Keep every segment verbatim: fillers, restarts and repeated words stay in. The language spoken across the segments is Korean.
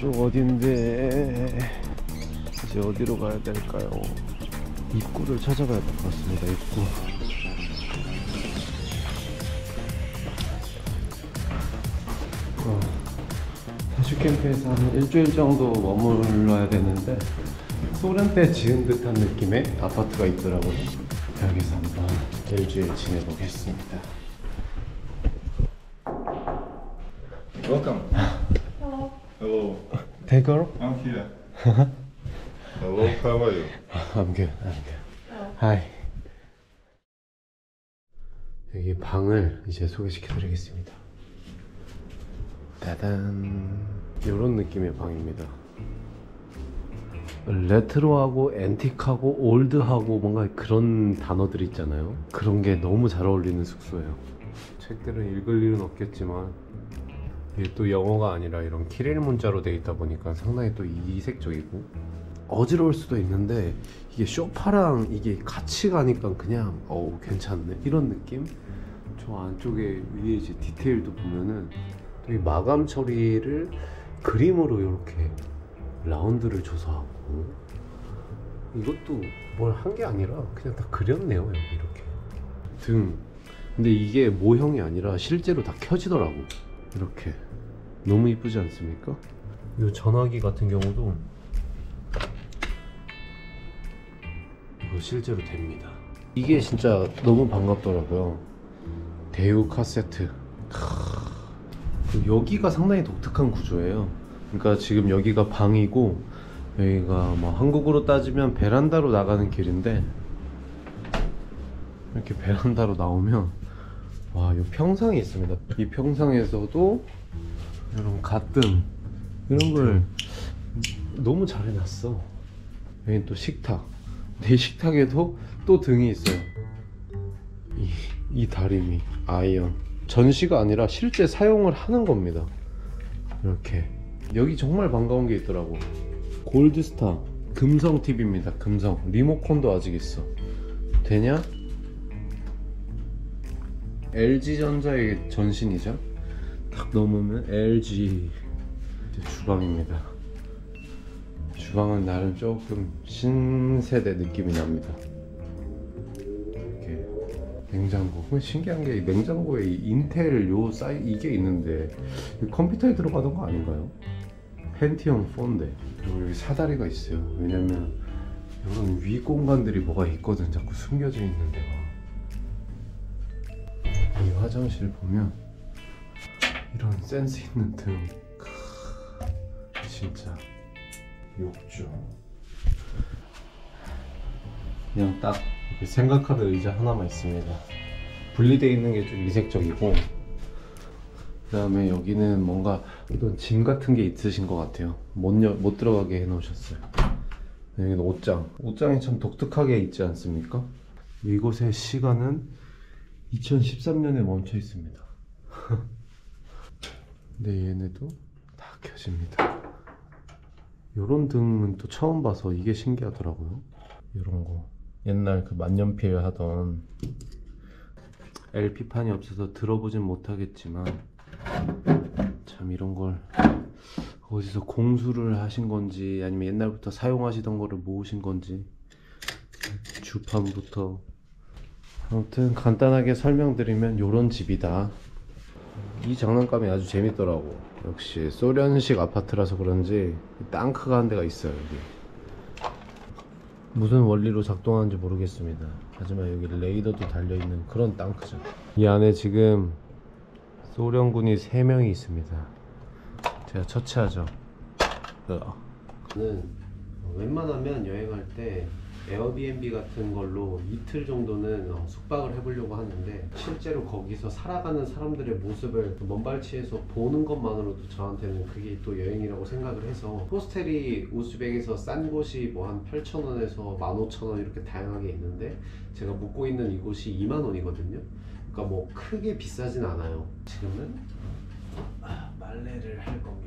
이쪽 어딘데? 이제 어디로 가야 될까요? 입구를 찾아가야 될 것 같습니다. 입구. 어, 해슈 캠프에서 한 일주일 정도 머물러야 되는데 소련 때 지은 듯한 느낌의 아파트가 있더라고요. 여기서 한번 일주일 지내보겠습니다. Welcome. Hello. Hello. Takeover? I'm here. Hello. How are you? I'm good. I'm good. Hi. 여기 방을 이제 소개시켜드리겠습니다. 따단. 이런 느낌의 방입니다. 레트로하고 앤틱하고 올드하고 뭔가 그런 단어들 있잖아요. 그런 게 너무 잘 어울리는 숙소예요. 책들은 읽을 일은 없겠지만 이게 또 영어가 아니라 이런 키릴 문자로 되어 있다 보니까 상당히 또 이색적이고 어지러울 수도 있는데 이게 소파랑 이게 같이 가니까 그냥 어우 괜찮네 이런 느낌? 저 안쪽에 위에 이제 디테일도 보면은 또 이 마감 처리를 그림으로 이렇게 라운드를 줘서 하고 이것도 뭘 한 게 아니라 그냥 다 그렸네요. 여기 이렇게 등. 근데 이게 모형이 아니라 실제로 다 켜지더라고. 이렇게 너무 이쁘지 않습니까? 이 전화기 같은 경우도 이거 실제로 됩니다. 이게 진짜 너무 반갑더라고요. 대우 카세트. 여기가 상당히 독특한 구조예요. 그러니까 지금 여기가 방이고 여기가 뭐 한국으로 따지면 베란다로 나가는 길인데 이렇게 베란다로 나오면 와, 이 평상이 있습니다. 이 평상에서도 이런 가등 이런 걸 너무 잘 해놨어. 여긴 또 식탁. 내 식탁에도 또 등이 있어요. 이, 이 다리미 아이언 전시가 아니라 실제 사용을 하는 겁니다. 이렇게 여기 정말 반가운 게 있더라고. 골드스타 금성 티비입니다. 금성 리모컨도 아직 있어. 되냐? 엘지전자의 전신이죠. 딱 넘으면 엘지. 이제 주방입니다. 주방은 나름 조금 신세대 느낌이 납니다. 이렇게 냉장고. 신기한 게 냉장고에 인텔 요 사이 이게 있는데 컴퓨터에 들어가던 거 아닌가요? 펜티엄 사인데 그리고 여기 사다리가 있어요. 왜냐면 이런 위 공간들이 뭐가 있거든. 자꾸 숨겨져 있는 데가. 이 화장실 보면 이런 센스 있는 등. 크, 진짜 욕조. 그냥 딱 이렇게 생각하던 의자 하나만 있습니다. 분리되어 있는 게 좀 이색적이고 그 다음에 여기는 뭔가 이런 짐 같은 게 있으신 것 같아요. 못, 여, 못 들어가게 해 놓으셨어요. 여기는 옷장. 옷장이 참 독특하게 있지 않습니까? 이곳의 시간은 이천십삼 년에 멈춰 있습니다. 근데 얘네도 다 켜집니다. 요런 등은 또 처음 봐서 이게 신기하더라고요. 요런 거 옛날 그 만년필 하던 엘피판이 없어서 들어보진 못하겠지만 참 이런 걸 어디서 공수를 하신 건지 아니면 옛날부터 사용하시던 거를 모으신 건지 주판부터 아무튼 간단하게 설명드리면 요런 집이다. 이 장난감이 아주 재밌더라고. 역시 소련식 아파트라서 그런지 땅크가 한 대가 있어요. 여기 무슨 원리로 작동하는지 모르겠습니다. 하지만 여기 레이더도 달려있는 그런 땅크죠. 이 안에 지금 소련군이 세 명이 있습니다. 제가 처치하죠. 저는 웬만하면 여행할 때 에어비앤비 같은 걸로 이틀 정도는 숙박을 해보려고 하는데 실제로 거기서 살아가는 사람들의 모습을 먼발치에서 보는 것만으로도 저한테는 그게 또 여행이라고 생각을 해서 호스텔이 우즈벡에서 싼 곳이 뭐 한 팔천 원에서 만 오천 원 이렇게 다양하게 있는데 제가 묵고 있는 이곳이 이만 원이거든요. 그러니까 뭐 크게 비싸진 않아요. 지금은 말레를 할 겁니다.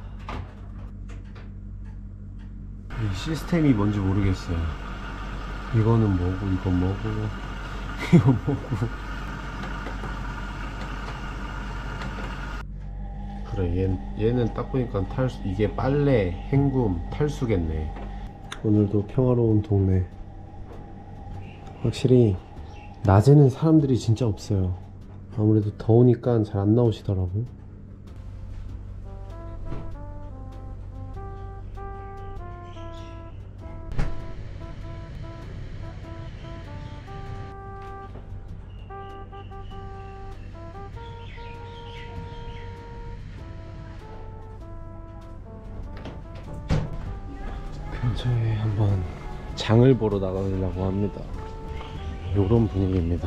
이 시스템이 뭔지 모르겠어요. 이거는 뭐고 이건 뭐고 이건 뭐고 그래, 얘, 얘는 딱 보니까 탈수, 이게 빨래, 헹굼, 탈수겠네. 오늘도 평화로운 동네. 확실히 낮에는 사람들이 진짜 없어요. 아무래도 더우니까 잘 안 나오시더라고. 근처에 한번 장을 보러 나가려고 합니다. 요런 분위기입니다.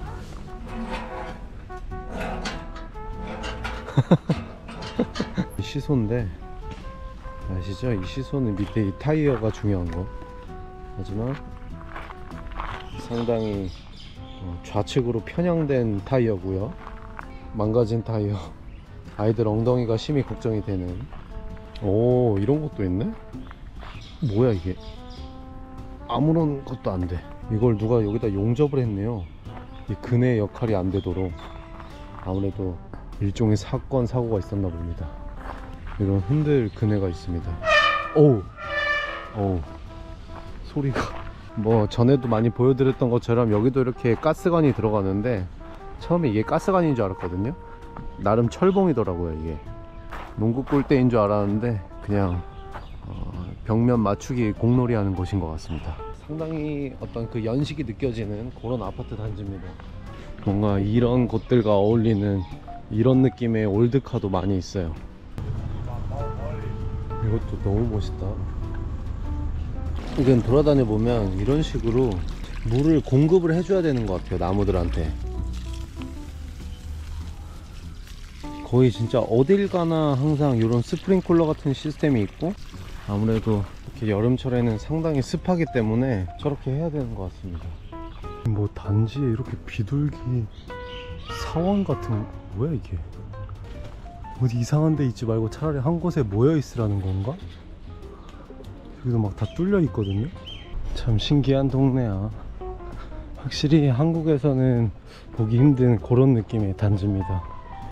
이 시소인데 아시죠? 이 시소는 밑에 이 타이어가 중요한 거. 하지만 상당히 좌측으로 편향된 타이어고요. 망가진 타이어. 아이들 엉덩이가 심히 걱정이 되는. 오, 이런 것도 있네? 뭐야 이게? 아무런 것도 안 돼. 이걸 누가 여기다 용접을 했네요. 이 그네 역할이 안 되도록. 아무래도 일종의 사건 사고가 있었나 봅니다. 이런 흔들 그네가 있습니다. 오우, 오우, 소리가. 뭐 전에도 많이 보여드렸던 것처럼 여기도 이렇게 가스관이 들어가는데 처음에 이게 가스관인 줄 알았거든요. 나름 철봉이더라고요. 이게 농구 골대인 줄 알았는데 그냥 어, 벽면 맞추기 공놀이 하는 곳인 것 같습니다. 상당히 어떤 그 연식이 느껴지는 그런 아파트 단지입니다. 뭔가 이런 곳들과 어울리는 이런 느낌의 올드카도 많이 있어요. 이것도 너무 멋있다. 이건 돌아다녀 보면 이런 식으로 물을 공급을 해줘야 되는 것 같아요, 나무들한테. 거의 진짜 어딜 가나 항상 이런 스프링클러 같은 시스템이 있고, 아무래도 이렇게 여름철에는 상당히 습하기 때문에 저렇게 해야 되는 것 같습니다. 뭐 단지에 이렇게 비둘기 사원 같은, 뭐야 이게? 어디 이상한 데 있지 말고 차라리 한 곳에 모여 있으라는 건가? 여기도 막 다 뚫려 있거든요. 참 신기한 동네야. 확실히 한국에서는 보기 힘든 그런 느낌의 단지입니다.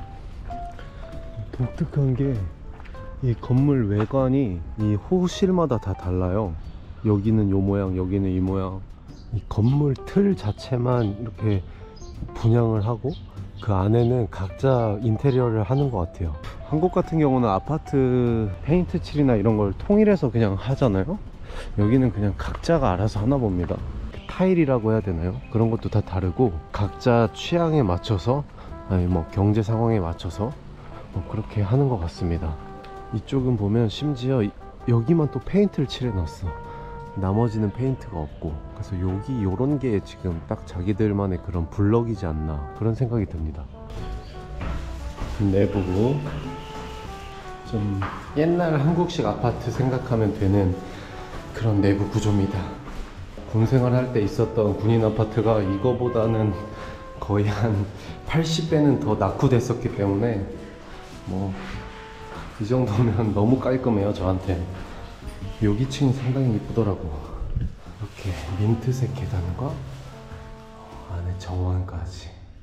독특한 게 이 건물 외관이 이 호실마다 다 달라요. 여기는 요 모양, 여기는 이 모양. 이 건물 틀 자체만 이렇게 분양을 하고 그 안에는 각자 인테리어를 하는 것 같아요. 한국 같은 경우는 아파트 페인트 칠이나 이런 걸 통일해서 그냥 하잖아요. 여기는 그냥 각자가 알아서 하나 봅니다. 타일이라고 해야 되나요? 그런 것도 다 다르고 각자 취향에 맞춰서, 아니 뭐 경제 상황에 맞춰서 뭐 그렇게 하는 것 같습니다. 이쪽은 보면 심지어 여기만 또 페인트를 칠해놨어. 나머지는 페인트가 없고. 그래서 여기 요런 게 지금 딱 자기들만의 그런 블럭이지 않나, 그런 생각이 듭니다. 내부고 좀 옛날 한국식 아파트 생각하면 되는 그런 내부 구조입니다. 군생활 할 때 있었던 군인 아파트가 이거보다는 거의 한 팔십 배는 더 낙후됐었기 때문에 뭐 이 정도면 너무 깔끔해요, 저한테. 여기 층이 상당히 이쁘더라고. 이렇게 민트색 계단과 안에 정원까지.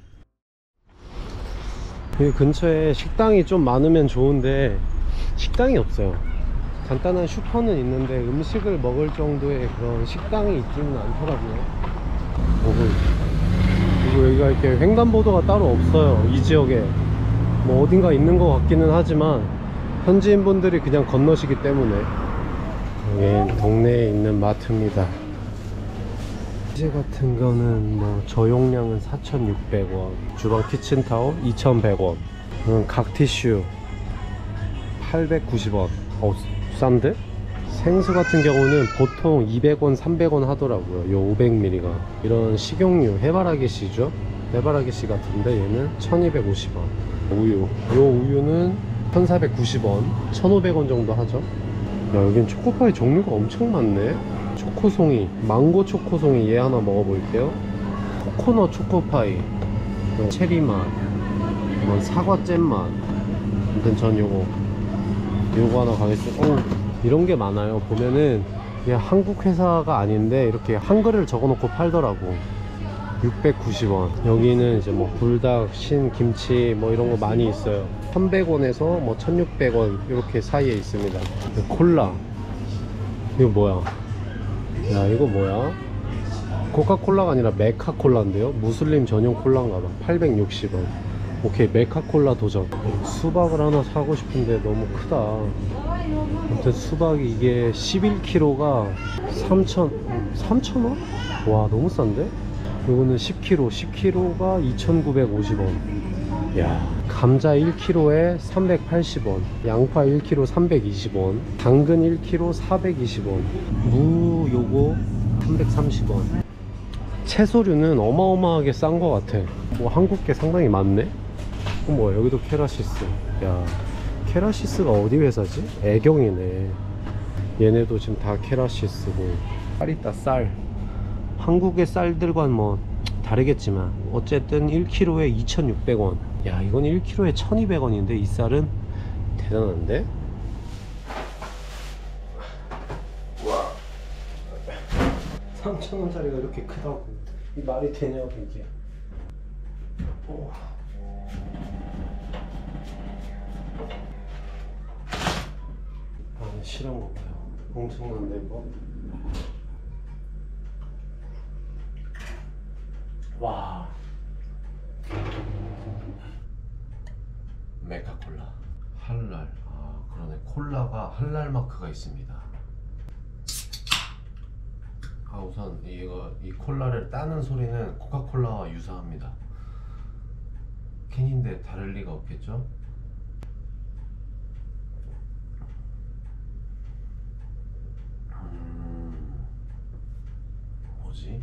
여기 근처에 식당이 좀 많으면 좋은데 식당이 없어요. 간단한 슈퍼는 있는데 음식을 먹을 정도의 그런 식당이 있지는 않더라고요. 그리고 여기가 이렇게 횡단보도가 따로 없어요, 이 지역에. 뭐 어딘가 있는 것 같기는 하지만 현지인분들이 그냥 건너시기 때문에. 여긴 동네에 있는 마트입니다. 이제 같은 거는 뭐 저용량은 사천육백 원, 주방 키친타올 이천백 원, 각 티슈 팔백구십 원. 어, 싼데? 생수 같은 경우는 보통 이백 원, 삼백 원 하더라고요. 요 오백 밀리리터가. 이런 식용유, 해바라기 씨죠? 해바라기 씨 같은데 얘는 천이백오십 원. 우유, 요 우유는 천사백구십 원, 천오백 원 정도 하죠. 야, 여긴 초코파이 종류가 엄청 많네. 초코송이, 망고 초코송이 얘 하나 먹어볼게요. 코코넛 초코파이, 체리맛, 뭐 사과잼 맛. 아무튼 전 요거 요거 하나 가겠습니다. 오, 이런 게 많아요. 보면은 이게 한국 회사가 아닌데 이렇게 한글을 적어 놓고 팔더라고. 육백구십 원. 여기는 이제 뭐 불닭, 신, 김치 뭐 이런 거 많이 있어요. 천백 원에서 뭐 천육백 원 이렇게 사이에 있습니다. 콜라. 이거 뭐야? 야, 이거 뭐야? 코카콜라가 아니라 메카콜라인데요? 무슬림 전용 콜라인가봐. 팔백육십 원. 오케이, 메카콜라 도전. 수박을 하나 사고 싶은데 너무 크다. 아무튼 수박이 이게 십일 킬로그램가 삼천, 삼천 원? 와, 너무 싼데? 요거는 십 킬로그램, 십 킬로그램가 이천구백오십 원. 야, 감자 일 킬로그램에 삼백팔십 원, 양파 일 킬로그램 삼백이십 원, 당근 일 킬로그램 사백이십 원, 무 요거 삼백삼십 원. 채소류는 어마어마하게 싼 것 같아. 뭐 한국게 상당히 많네. 어, 뭐야, 여기도 케라시스. 야, 케라시스가 어디 회사지? 애경이네. 얘네도 지금 다 케라시스고. 쌀 있다, 쌀. 한국의 쌀들과는 뭐 다르겠지만 어쨌든 일 킬로그램에 이천육백 원. 야, 이건 일 킬로그램에 천이백 원인데 이 쌀은 대단한데? 와, 삼천 원짜리가 이렇게 크다고. 이 말이 되냐고 이게. 오. 아, 실한 거 봐요. 엄청난데 이거. 와. 메카콜라 할랄. 아, 그러네. 콜라가 할랄 마크가 있습니다. 아, 우선 이거 이 콜라를 따는 소리는 코카콜라와 유사합니다. 캔인데 다를 리가 없겠죠? 음, 뭐지?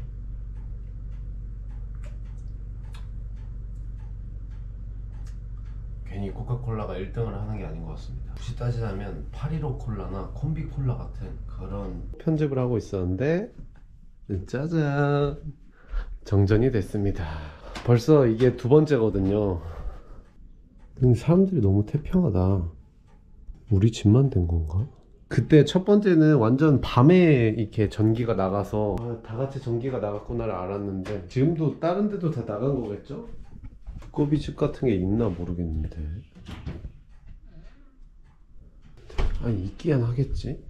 괜히 코카콜라가 일 등을 하는 게 아닌 것 같습니다. 굳이 따지자면 팔십일 콜라나 콤비 콜라 같은 그런 편집을 하고 있었는데 짜잔, 정전이 됐습니다. 벌써 이게 두 번째거든요. 근데 사람들이 너무 태평하다. 우리 집만 된 건가? 그때 첫 번째는 완전 밤에 이렇게 전기가 나가서 아, 다 같이 전기가 나갔구나를 알았는데 지금도 다른 데도 다 나간 거겠죠? 두꺼비집 같은 게 있나 모르겠는데. 아니, 있기야 하겠지?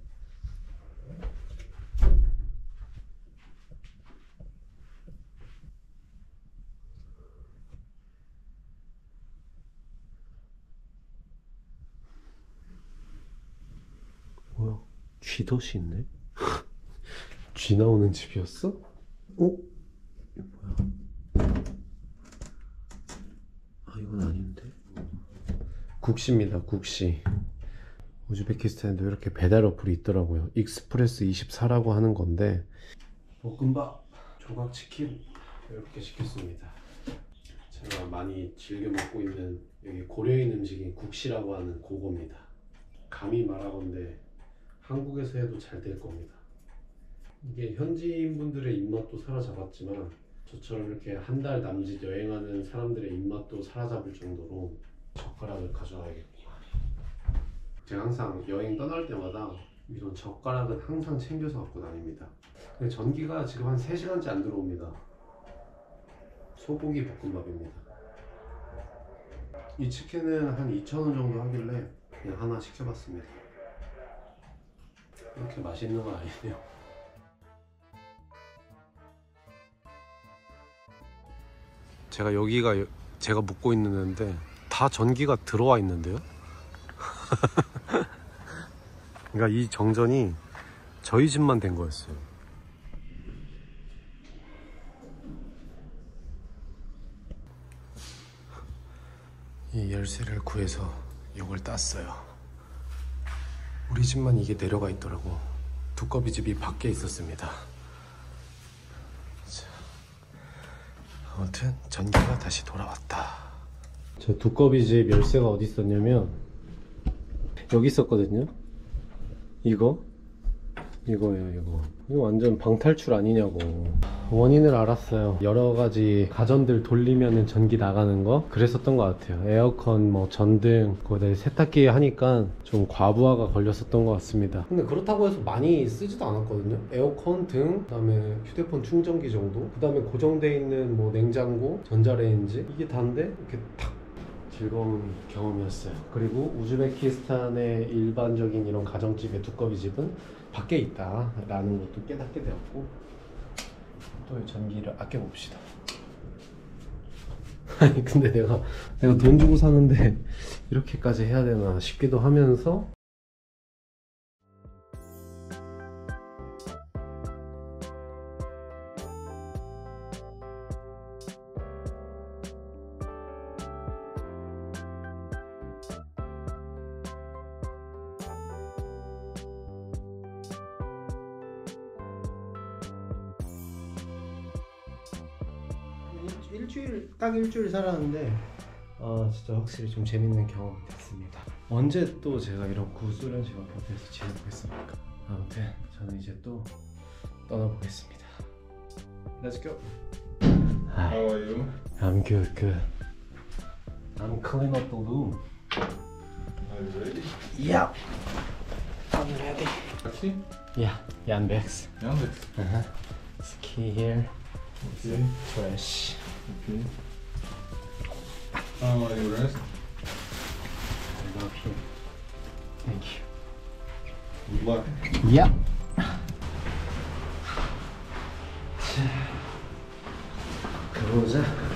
뭐야, 쥐덫이 있네? 쥐 나오는 집이었어? 어? 이거 뭐야? 아, 이건 아닌데? 국시입니다, 국시. 우즈베키스탄에도 이렇게 배달 어플이 있더라고요. 익스프레스 이십사라고 하는 건데 볶음밥, 조각치킨 이렇게 시켰습니다. 제가 많이 즐겨 먹고 있는 여기 고려인 음식인 국시라고 하는 그겁니다. 감히 말하건대 한국에서 해도 잘 될 겁니다. 이게 현지인분들의 입맛도 사로잡았지만 저처럼 이렇게 한 달 남짓 여행하는 사람들의 입맛도 사로잡을 정도로 젓가락을 가져와야겠구만. 제가 항상 여행 떠날 때마다 이런 젓가락은 항상 챙겨서 갖고 다닙니다. 근데 전기가 지금 한 세 시간째 안 들어옵니다. 소고기 볶음밥입니다. 이 치킨은 한 이천 원 정도 하길래 그냥 하나 시켜봤습니다. 이렇게 맛있는 건 아니네요. 제가 여기가 제가 묵고 있는 데인데 다 전기가 들어와 있는데요. 그러니까 이 정전이 저희 집만 된 거였어요. 이 열쇠를 구해서 이걸 땄어요. 우리 집만 이게 내려가 있더라고. 두꺼비 집이 밖에 있었습니다. 자, 아무튼 전기가 다시 돌아왔다. 저 두꺼비 집 열쇠가 어디 있었냐면 여기 있었거든요. 이거 이거예요. 이거 이거 완전 방탈출 아니냐고. 원인을 알았어요. 여러 가지 가전들 돌리면은 전기 나가는 거 그랬었던 것 같아요. 에어컨, 뭐 전등, 그다음에 세탁기 하니까 좀 과부하가 걸렸었던 것 같습니다. 근데 그렇다고 해서 많이 쓰지도 않았거든요. 에어컨 등, 그다음에 휴대폰 충전기 정도, 그다음에 고정돼 있는 뭐 냉장고, 전자레인지 이게 다인데 이렇게 탁 즐거운 경험이었어요. 그리고 우즈베키스탄의 일반적인 이런 가정집의 두꺼비 집은 밖에 있다 라는 것도 깨닫게 되었고, 또 전기를 아껴봅시다. 아니 근데 내가 내가 돈 주고 사는데 이렇게까지 해야 되나 싶기도 하면서, 일, 일주일 딱 일주일 살았는데 아 진짜 확실히 좀 재밌는 경험이 됐습니다. 언제 또 제가 이런 구수련식 아파트에서 지내보겠습니까? 아무튼 저는 이제 또 떠나보겠습니다. Let's go. How are you? I'm good, good. I'm clean up the room. Are you ready? Yeah, I'm ready. Taxi? Yeah, Yandex. Yandex. Uh-huh. It's key here. Okay. Fresh. Okay. How are you rest? I love you. Thank you. Good luck. Yeah. 자, 가보자.